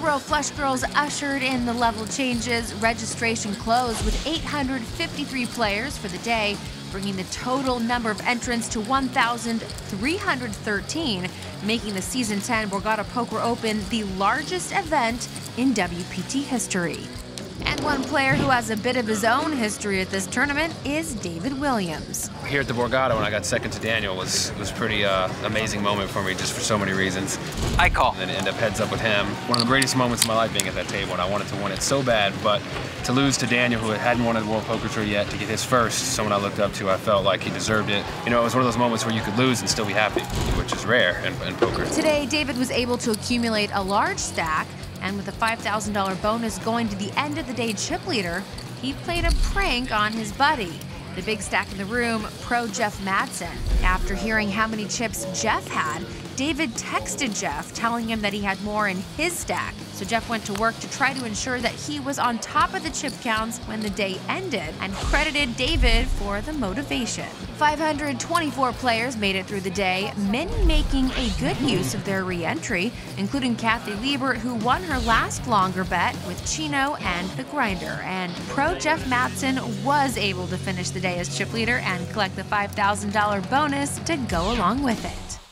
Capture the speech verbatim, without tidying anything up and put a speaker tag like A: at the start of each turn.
A: Marlboro Flush Girls ushered in the level changes. Registration closed with eight hundred fifty-three players for the day, bringing the total number of entrants to one thousand three hundred thirteen, making the Season ten Borgata Poker Open the largest event in W P T history. And one player who has a bit of his own history at this tournament is David Williams.
B: Here at the Borgata, when I got second to Daniel, was was pretty uh, amazing moment for me, just for so many reasons. I call and end up heads up with him. One of the greatest moments of my life being at that table, and I wanted to win it so bad, but to lose to Daniel, who hadn't won the World Poker Tour yet, to get his first, someone I looked up to, I felt like he deserved it. You know, it was one of those moments where you could lose and still be happy, which is rare in, in poker.
A: Today, David was able to accumulate a large stack, and with a five thousand dollar bonus going to the end of the day chip leader, he played a prank on his buddy, the big stack in the room, pro Jeff Madsen. After hearing how many chips Jeff had, David texted Jeff telling him that he had more in his stack. So Jeff went to work to try to ensure that he was on top of the chip counts when the day ended, and credited David for the motivation. five hundred twenty-four players made it through the day, many making a good use of their re-entry, including Kathy Liebert, who won her last longer bet with Chino and the Grinder. And pro Jeff Madsen was able to finish the day as chip leader and collect the five thousand dollar bonus to go along with it.